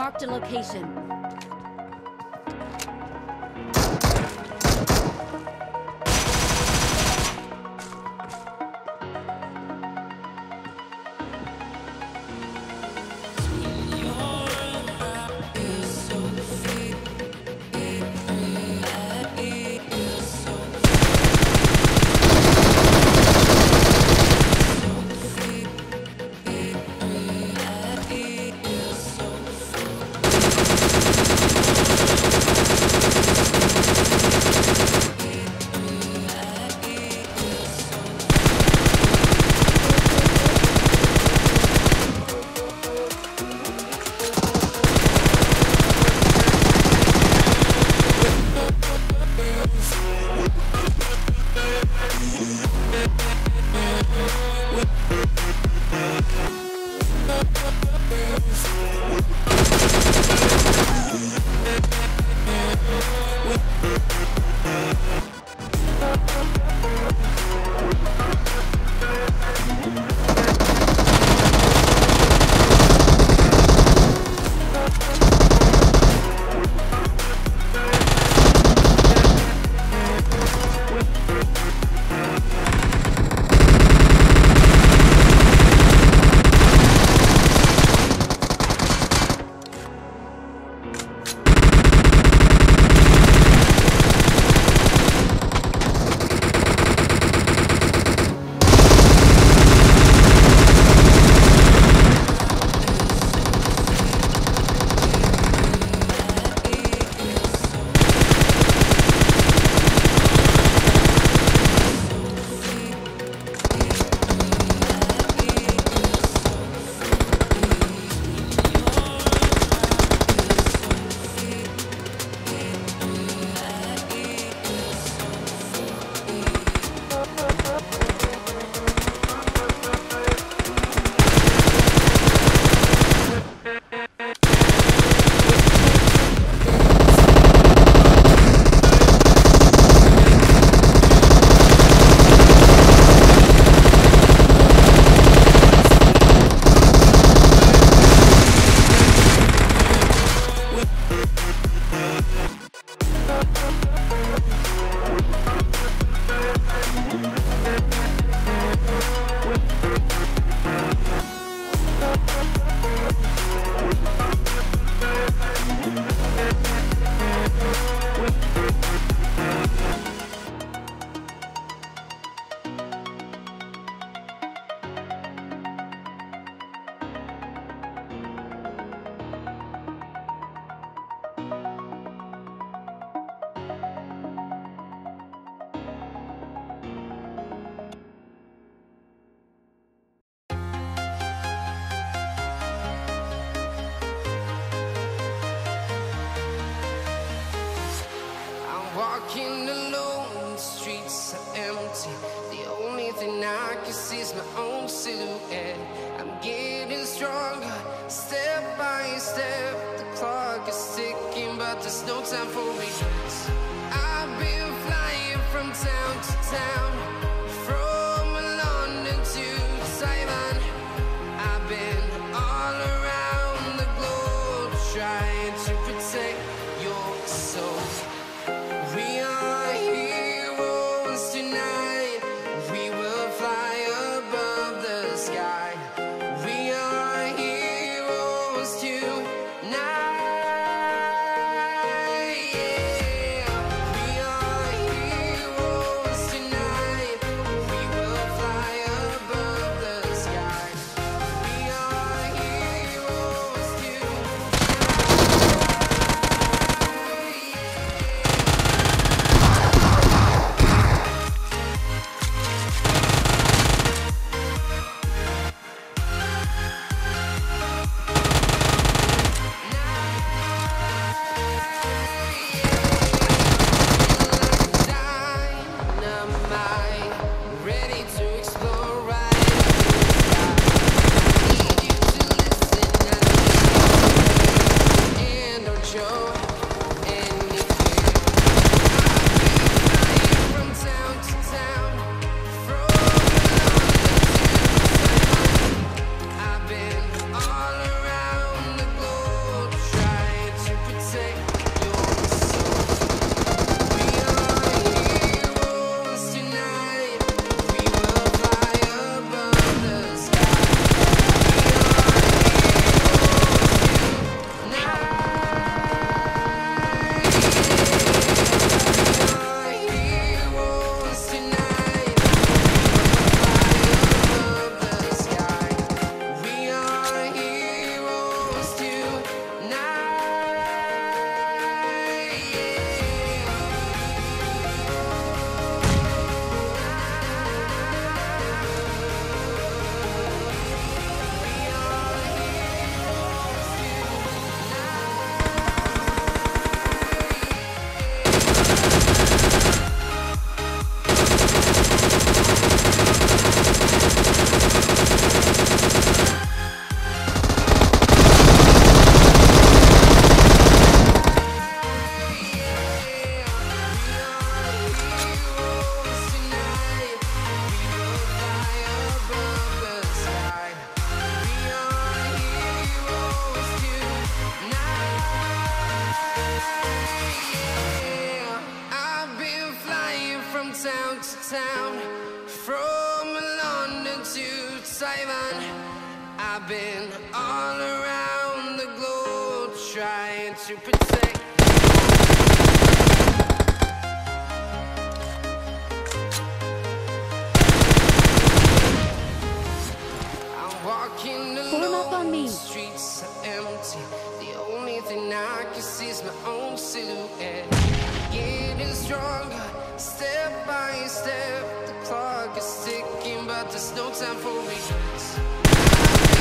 Marked a location. Walking alone, the streets are empty. The only thing I can see is my own silhouette. I'm getting stronger, step by step. The clock is ticking, but there's no time for regrets. I've been flying from town to town, from London to Taiwan. I've been all around the globe, trying to protect your soul. We are heroes tonight. We will fly above the sky. We are heroes tonight. Yeah. We are heroes tonight. survive, and I've been all around the globe trying to protect. I'm walking alone, the streets are empty. The only thing I can see is my own silhouette. Getting stronger, step by step. The clock is ticking, but there's no time for regrets.